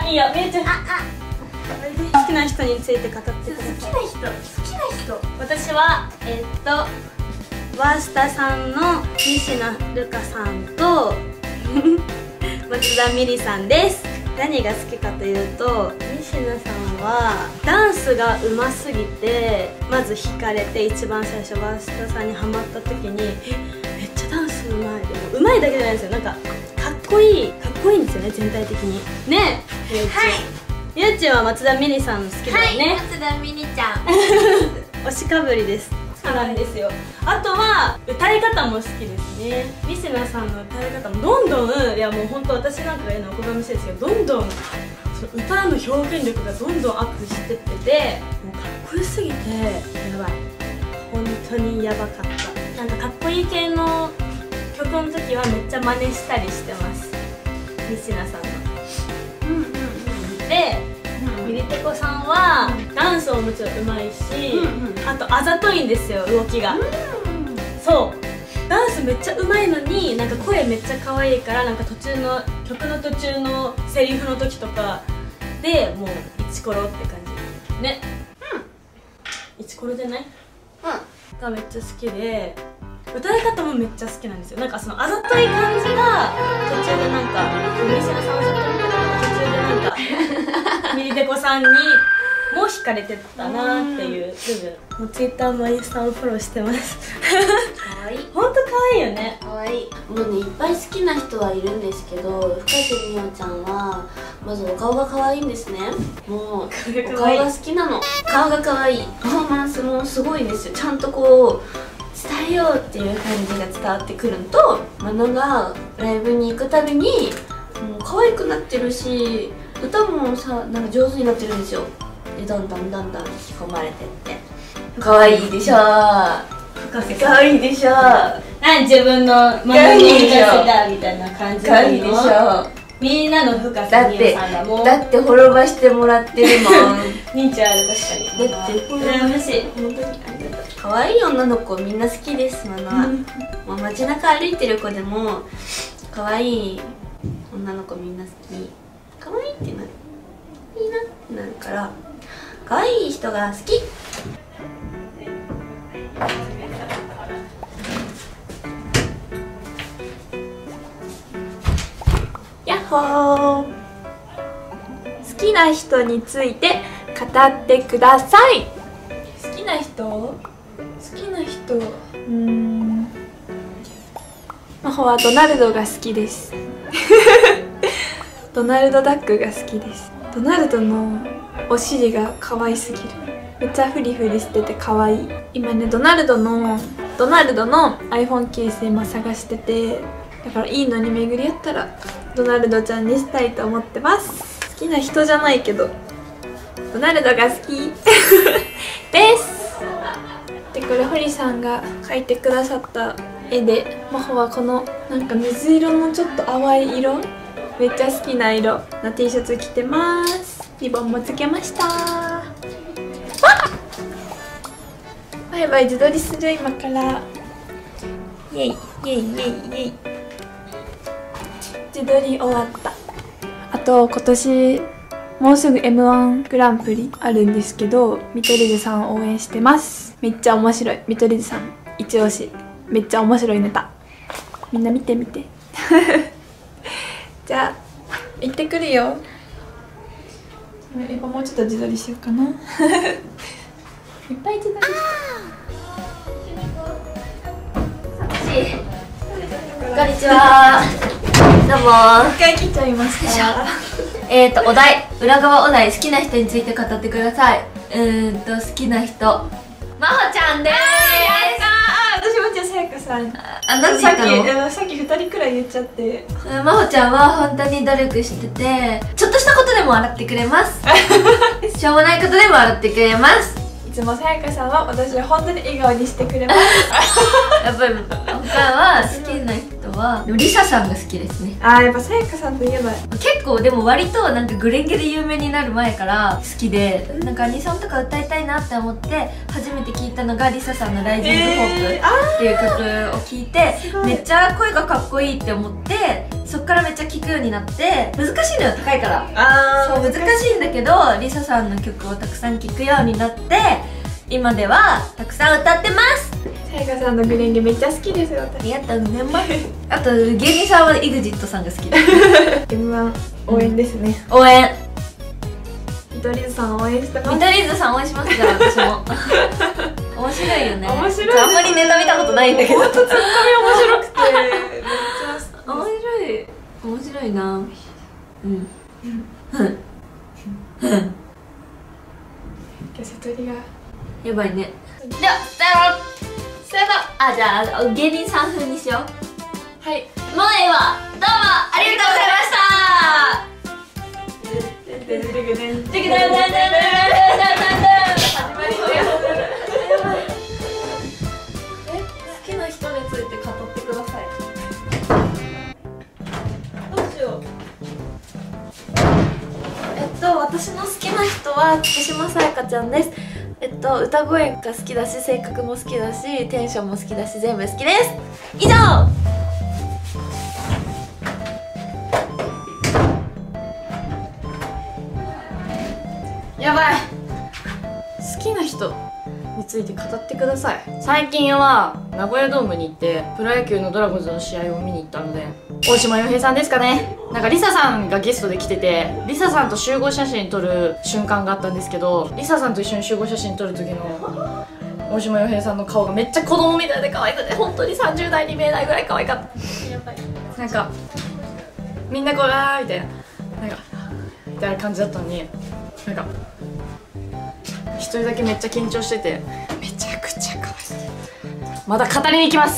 いいよ、みゆちゃん。好きな人について語ってください。 好きな人。 私はワースタさんの西野瑠香さんと松田美里さんです。何が好きかというと、西野さんはダンスが上手すぎてまず惹かれて、一番最初ワースタさんにハマった時にめっちゃダンス上手い。でも上手いだけじゃないですよ、なんかかっこいいんですよね、全体的にね。ゆうちは松田美里さん好きだよね。 松田美里ちゃん推しかぶりです。そうなんですよ。あとは歌い方も好きですね。西野さんの歌い方もどんどん、いやもう本当私なんかが言うのはおこがましいですけど、どんどんその歌の表現力がどんどんアップしてってて、もうかっこよすぎてやばい、本当にやばかった。なんかかっこいい系の曲の時はめっちゃ真似したりしてます、西野さんの。でミリテコさんはダンスももちろん上手いし、あとあざといんですよ、動きが。そうダンスめっちゃ上手いのに、なんか声めっちゃ可愛いから、なんか曲の途中のセリフの時とかでもうイチコロって感じね。イチコロじゃないがめっちゃ好きで、歌い方もめっちゃ好きなんですよ。なんかそのあざとい感じが途中でなんか西野さんをずっと見てたら途中でなんかミリテコさんにも惹かれてたなっていう部分。もうツイッターもインスタもフォローしてます。 可愛い。 本当可愛いよね。 可愛い。もうね、いっぱい好きな人はいるんですけど、深瀬美桜ちゃんはまずお顔が可愛いんですね。もうお顔が好きなの。顔が可愛い。パフォーマンスもすごいですよ。ちゃんとこう伝えようっていう感じが伝わってくるのと、マナがライブに行くたびにもう可愛くなってるし、歌もさ、なんか上手になってるんですよ。でどんどん引き込まれてって可愛いでしょ。可愛いでしょ。 自分のママの深瀬だみたいな感じ可愛いでしょ。 みんなの深瀬美桜さんがもうだって滅ばしてもらってるもん。 認知ある。確かに。だって羨ましい。 本当にありがとう。可愛い女の子みんな好きです。マナはもう街中歩いてる子でも可愛い女の子みんな好き。可愛いってなる、いいなってなるから、可愛い人が好き。やっほー。好きな人について語ってください。 好きな人真帆はドナルドが好きです。ドナルドダックが好きです。ドナルドのお尻が可愛すぎる。めっちゃフリフリしてて可愛い。今ね、ドナルドの iPhone ケース今探してて、だからいいのに巡り合ったらドナルドちゃんにしたいと思ってます。好きな人じゃないけどドナルドが好きです。でこれ堀さんが描いてくださった絵で、真帆はこのなんか水色のちょっと淡い色、めっちゃ好きな色の T シャツ着てます。リボンもつけました。バイバイ、自撮りする今から。イエイイエイイエイイエイ。自撮り終わった。あと今年もうすぐ M1 グランプリあるんですけど、見取り図さん応援してます。めっちゃ面白い。見取り図さん一押し。めっちゃ面白いネタ、みんな見てみて。じゃあ行ってくるよ。やっぱもうちょっと自撮りしようかな。いっぱい自撮りこんにちは。どうもー。 一回来ちゃいました。 お題、裏側お題、好きな人について語ってください。好きな人、まほちゃんでーす。 私もじゃあさやかさん。 何言ったの？ さっき2人くらい言っちゃって。 まほちゃんは本当に努力してて、ちょっとしたことでも笑ってくれます。しょうもないことでも笑ってくれます。 いつもさやかさんは私を本当に笑顔にしてくれます。 やっぱり他は好きな人はリサさんが好きですね。 あー、やっぱさやかさんといえば結構でも割となんかグレンゲで有名になる前から好きで、なんかアニソンとか歌いたいなって思って初めて聞いたのがリサさんの「ライジングホープ」っていう曲を聴いて、めっちゃ声がかっこいいって思って、そっからめっちゃ聴くようになって。難しいのよ、高いから。そう難しいんだけど、リサさんの曲をたくさん聴くようになって、今ではたくさん歌ってます。 さやかさんのグレンゲめっちゃ好きですよ。 ありがとうございます。あと芸人さんは EXIT さんが好きです。 M1 応援ですね。 応援。 見取り図さん応援してます。 見取り図さん応援しますから、私も。面白いよね。 面白い。 あんまりネタ見たことないんだけど。 ツッコミ面白くてめっちゃ面白い。面白いな。うん。 今日瀬戸りがやばいね。じゃあスタート。スタート。あ、じゃあ芸人さん風にしよう。 はい。 もうええわ。どうもありがとうございました。好きな人について語ってください。どうしよう。私の好きな人は月島さやかちゃんです。歌声が好きだし、性格も好きだし、テンションも好きだし、全部好きです。以上。 やばい。好きな人について語ってください。最近は名古屋ドームに行ってプロ野球のドラゴンズの試合を見に行ったので、大島洋平さんですかね。なんかリサさんがゲストで来てて、リサさんと集合写真撮る瞬間があったんですけど、リサさんと一緒に集合写真撮る時の大島洋平さんの顔がめっちゃ子供みたいで可愛くて、本当に30代に見えないぐらい可愛かった。やばい。なんかみんなこうわーみたいな、なんかみたいな感じだったのに、なんか一人だけめっちゃ緊張してて、めちゃくちゃ可愛い。まだ語りに行きます。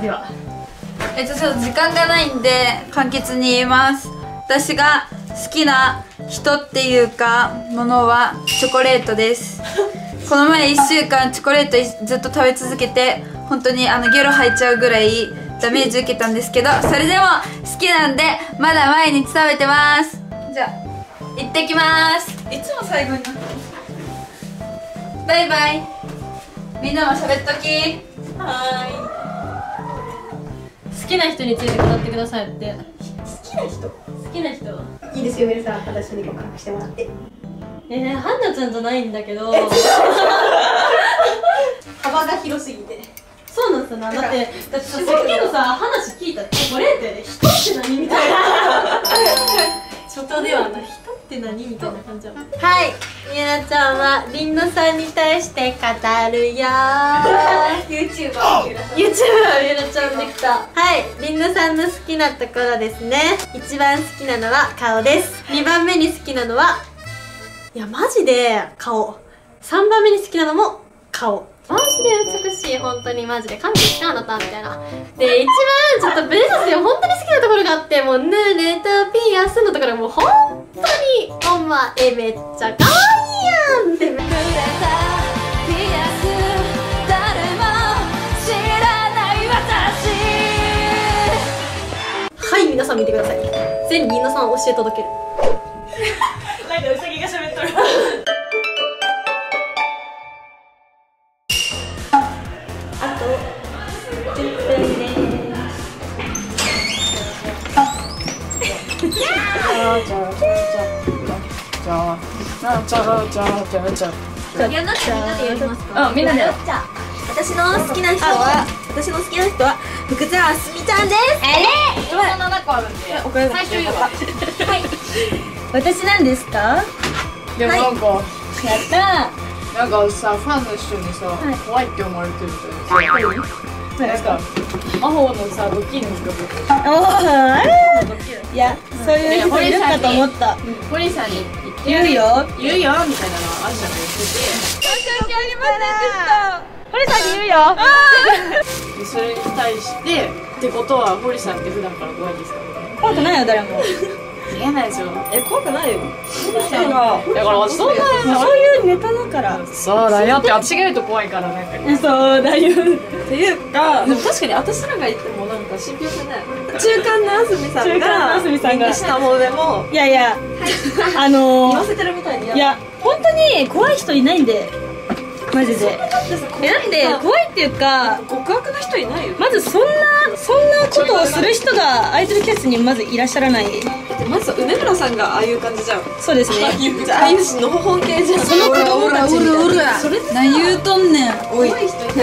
ではちょっと時間がないんで簡潔に言います。私が好きな人っていうかものはチョコレートです。この前1週間チョコレートずっと食べ続けて、本当にゲロ吐いちゃうぐらいダメージ受けたんですけど、それでも好きなんでまだ毎日食べてます。じゃあ行ってきます。いつも最後になってます。バイバイ。みんなも喋っとき。 はーい。好きな人について語ってくださいって。 好きな人好きな人いいですよ、メルさん。私に告白してもらって。 ハンナちゃんじゃないんだけど幅が広すぎて。 そうなんですよな。だってさ、さっきのさ話聞いたらチョコレートで人って何みたいな人ではな、人って何みたいな感じだもん。はい、みなちゃんはりんのさんに対して語るよー。 YouTuber みなちゃんできた。はい、りんのさんの好きなところですね。一番好きなのは顔です。2番目に好きなのは、いやマジで顔。3番目に好きなのも顔。マジで美しい、本当にマジで神ですかあなたみたいな。で、一番ちょっとベースで本当に好きなところがあって、もうヌレとピアスのところがもう本当にお前めっちゃ可愛いやんって。はい、皆さん見てください。全りんのさんを教え届ける。なんかウサギが喋っとる。 みんなで私の好きな人は福沢あすみちゃんです。 7個あるんで最初言うわ。 はい。私なんですか？ でもなんか、 やったなんかさ、ファンの人にさ、怖いって思われてるみたいなさ、なんか魔法のさ、ドッキリの企画。 あれいや、そういう人いるかと思った。 堀さんに言うよ言うよみたいなのあるじゃんが言ってて、 堀さんに言うよでそれに対してってことは堀さんって普段から怖いですか？ 怖くないよ誰も。 嫌なんですよ。 怖くないよ。 だから私そんなそういうネタだから。 そうだよって私が言うと怖いからなんか。 そうだよ。っていうか、 でも確かに私らが言ってもなんか信憑性ない。 中間のあすみさんが演技したものでもいやいや、 言わせてるみたいに。 いや本当に怖い人いないんで、マジで。だって怖いっていうか、 極悪な人いないよ。 まずそんなことをする人がアイドル教室にまずいらっしゃらない。 まず梅村さんがああいう感じじゃん。 そうですね。 じゃあああいうのほほん系じゃん。その子供たちみたいな。それ何言うとんねん。おい。どう？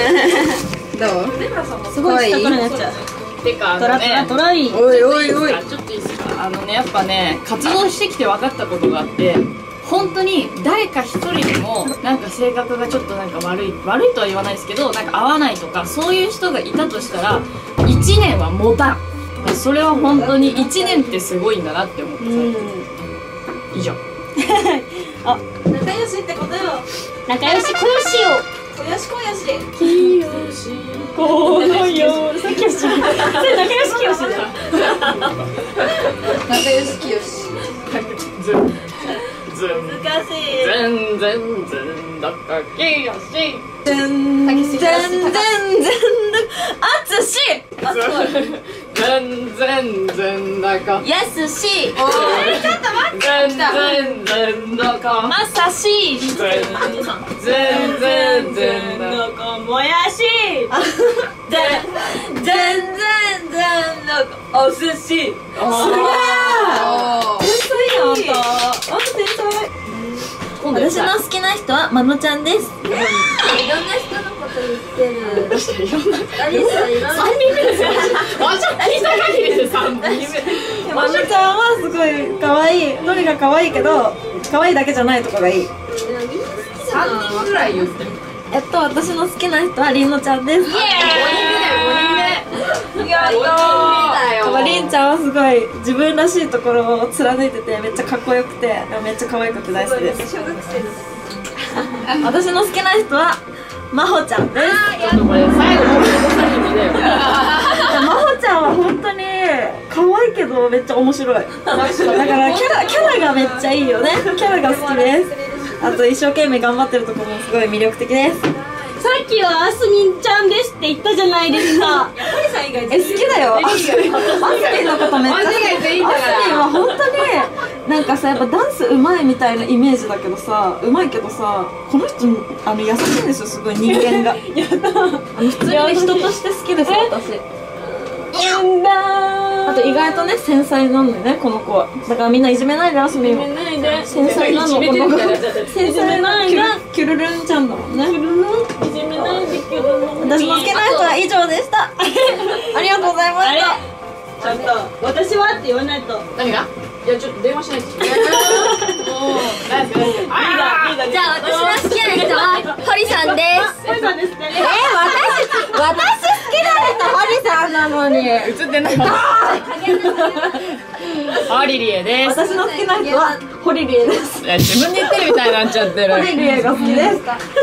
すごい下からになっちゃう。 てかトラトラトライ。 おいおいおい。 ちょっといいですか。やっぱね活動してきて分かったことがあって。本当に誰か一人でもなんか性格がちょっとなんか悪いとは言わないですけどなんか合わないとかそういう人がいたとしたら1年は持たん。それは本当に1年ってすごいんだなって思って以上。 仲良しってことよ。 仲良しこよしよ。 こよしこよし。 このよさっきよし。それ仲良しきよしだ。 仲良しきよし。 難しい。 全然だかきよし。 全然あつし。 全だかやすし。 全だかまさし。 全だかもやし。 全然お寿司。 私の好きな人はまのちゃんです。 いろんな人のこと言ってる。 確かにいろんなアリスはいろんな 3人目ですよ。マジ聞いた限りで3人目。 まのちゃんはすごい可愛い。どれが可愛いけど可愛いだけじゃないとこがいい。 3人ぐらい言ってる。 私の好きな人はりんのちゃんです。 5人目だよ5人目。 いやりんちゃんはすごい自分らしいところを貫いててめっちゃかっこよくてめっちゃ可愛くて大好きです。 小学生です。 私の好きな人はまほちゃんです。 ちょっとこれ最後の3人だよ。 まほちゃんは本当に可愛いけどめっちゃ面白い。だからキャラがめっちゃいいよね。キャラが好きです。あと一生懸命頑張ってるところもすごい魅力的です。 さっきはあすみんちゃんですって言ったじゃないですか。 好きだよ。あすみんのことめっちゃ好き。あすみんは本当になんかさやっぱダンスうまいみたいなイメージだけどさうまいけどさこの人優しいんですよすごい人間が。普通に人として好きです私。あと意外とね繊細なのよねこの子は。だからみんないじめないであすみんは。繊細なのこの子。繊細なキュルルンちゃんだもんね。私の好きな人は以上でした。ありがとうございました。 ちょっと私はって言わないと。 何が？いやちょっと電話しないと。 じゃあ私の好きな人は堀さんです。 堀さんですって。 私好きな人堀さんなのに。 映ってないわ。ハリリエです。 私の好きな人はホリリエです。 いや自分で言ってるみたいになっちゃってる。 ホリリエが好きです。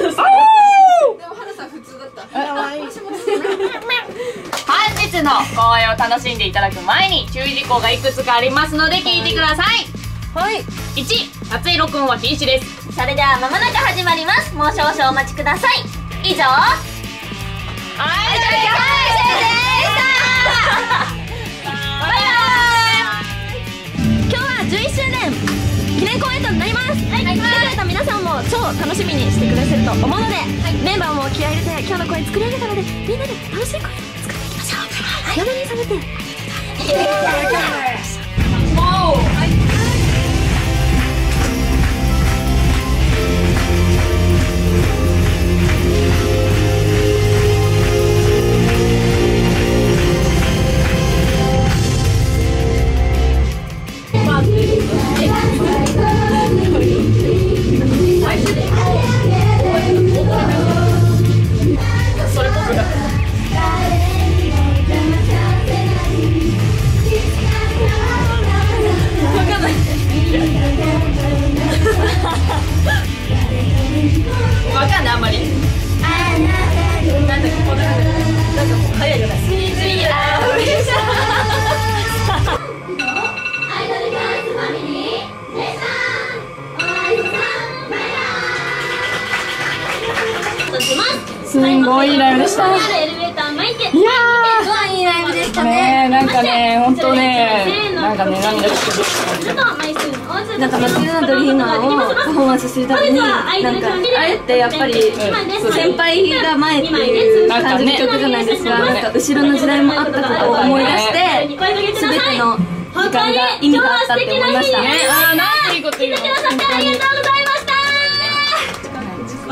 本日の公演を楽しんでいただく前に注意事項がいくつかありますので聞いてください。はい。1、撮影録音は禁止です。 それでは間もなく始まります。もう少々お待ちください。以上アイドル教室でした。バイバーイ。今日は11周年記念公演となります。来てくれた皆さんも超楽しみにしてくださると思うので、メンバーも気合い入れて今日の公演作り上げたのでみんなで楽しい公演を作っていきましょう。山にされてそれ僕だ。 ごいいいライブでした。 エレベーター巻いて、 いやすごいいいライブでしたーね。 ね、なんかね、本当ね、なんかね、涙してる。 なんかマチルナドリーマーをパフォーマンスするために、なんかあれってやっぱり先輩が前っていう感じの曲じゃないですか。なんか後ろの時代もあったことを思い出して全ての時間が意味があったって思いました。 あー、なんていいこと言うの。 ありがとうございました。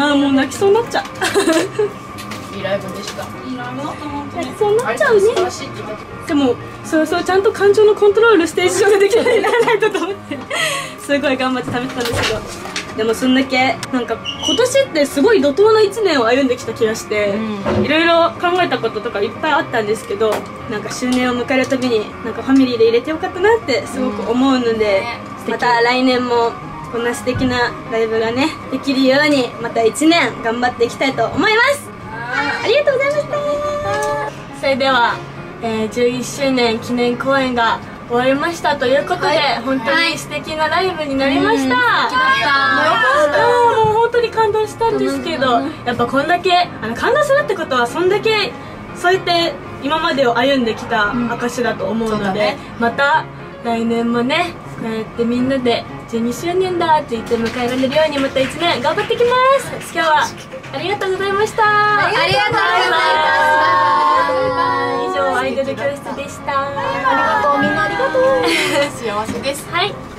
あーもう泣きそうになっちゃう。 いいライブでした。 泣きそうになっちゃうね。 素晴らしいって言った。 でもそうちゃんと感情のコントロールステージ上でできるようにならないとと思ってすごい頑張って食べてたんですけど、でもそんだけなんか今年ってすごい怒涛の1年を歩んできた気がして、いろいろ考えたこととかいっぱいあったんですけど、なんか周年を迎えるたびになんかファミリーで入れてよかったなってすごく思うので、また来年もこんな素敵なライブがねできるようにまた1年頑張っていきたいと思います。ありがとうございました。 それでは、11周年記念公演が終わりましたということで、本当に素敵なライブになりました。もう本当に感動したんですけど、やっぱこんだけ感動するってことはそんだけそうやって今までを歩んできた証だと思うので、また来年もねこうやってみんなで12周年だって言って迎えられるようにまた1年頑張ってきます。今日はありがとうございました。 ありがとうございました。 以上アイドル教室でした。 ありがとう、みんなありがとう。幸せです。 はい。